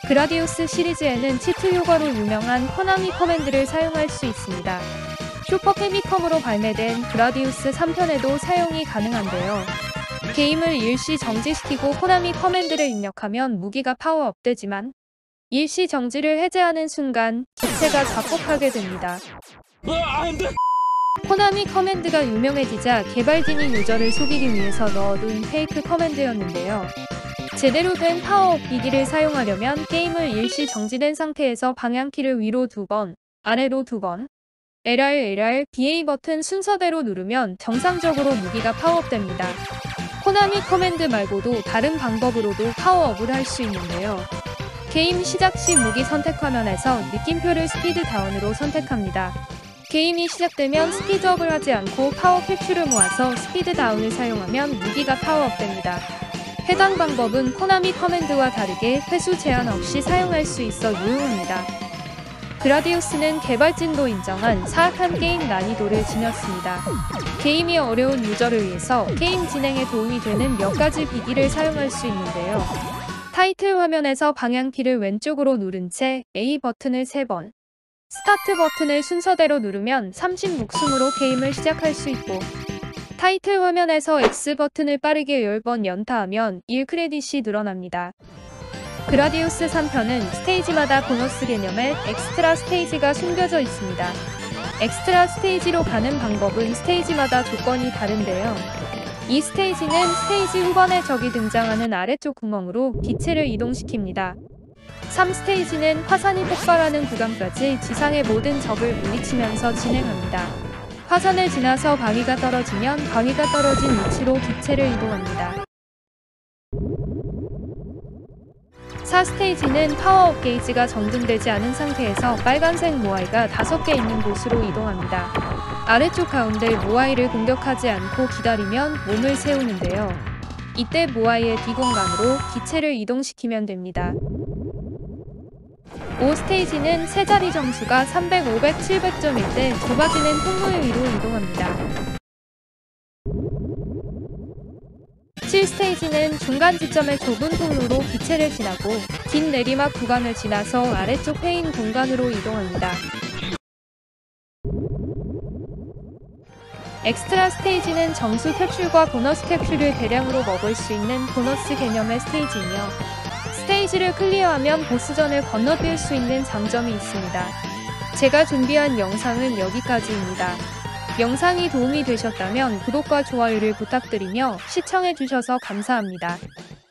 그라디우스 시리즈에는 치트 효과로 유명한 코나미 커맨드를 사용할 수 있습니다. 슈퍼 패미컴으로 발매된 그라디우스 3편에도 사용이 가능한데요. 게임을 일시 정지시키고 코나미 커맨드를 입력하면 무기가 파워업되지만 일시 정지를 해제하는 순간 기체가 자폭하게 됩니다. 코나미 커맨드가 유명해지자 개발진이 유저를 속이기 위해서 넣어둔 페이크 커맨드였는데요. 제대로 된 파워업 기기를 사용하려면 게임을 일시 정지된 상태에서 방향키를 위로 2번, 아래로 2번, LR, BA 버튼 순서대로 누르면 정상적으로 무기가 파워업됩니다. 코나미 커맨드 말고도 다른 방법으로도 파워업을 할 수 있는데요. 게임 시작 시 무기 선택 화면에서 느낌표를 스피드 다운으로 선택합니다. 게임이 시작되면 스피드업을 하지 않고 파워 캡슐을 모아서 스피드 다운을 사용하면 무기가 파워업됩니다. 해당 방법은 코나미 커맨드와 다르게 회수 제한 없이 사용할 수 있어 유용합니다. 그라디우스는 개발진도 인정한 사악한 게임 난이도를 지녔습니다. 게임이 어려운 유저를 위해서 게임 진행에 도움이 되는 몇 가지 비기를 사용할 수 있는데요. 타이틀 화면에서 방향키를 왼쪽으로 누른 채 A 버튼을 3번, 스타트 버튼을 순서대로 누르면 30목숨으로 게임을 시작할 수 있고, 타이틀 화면에서 X 버튼을 빠르게 10번 연타하면 1크레딧이 늘어납니다. 그라디우스 3편은 스테이지마다 보너스 개념의 엑스트라 스테이지가 숨겨져 있습니다. 엑스트라 스테이지로 가는 방법은 스테이지마다 조건이 다른데요. 이 스테이지는 스테이지 후반에 적이 등장하는 아래쪽 구멍으로 기체를 이동시킵니다. 3스테이지는 화산이 폭발하는 구간까지 지상의 모든 적을 물리치면서 진행합니다. 화산을 지나서 방위가 떨어지면 방위가 떨어진 위치로 기체를 이동합니다. 4스테이지는 파워업 게이지가 정돈되지 않은 상태에서 빨간색 모아이가 5개 있는 곳으로 이동합니다. 아래쪽 가운데 모아이를 공격하지 않고 기다리면 몸을 세우는데요. 이때 모아이의 뒷공간으로 기체를 이동시키면 됩니다. 5스테이지는 세 자리 점수가 300, 500, 700점일 때 좁아지는 통로의 위로 이동합니다. 7스테이지는 중간 지점의 좁은 통로로 기체를 지나고 긴 내리막 구간을 지나서 아래쪽 페인 공간으로 이동합니다. 엑스트라 스테이지는 점수 캡슐과 보너스 캡슐을 대량으로 먹을 수 있는 보너스 개념의 스테이지이며 스테이지를 클리어하면 보스전을 건너뛸 수 있는 장점이 있습니다. 제가 준비한 영상은 여기까지입니다. 영상이 도움이 되셨다면 구독과 좋아요를 부탁드리며 시청해주셔서 감사합니다.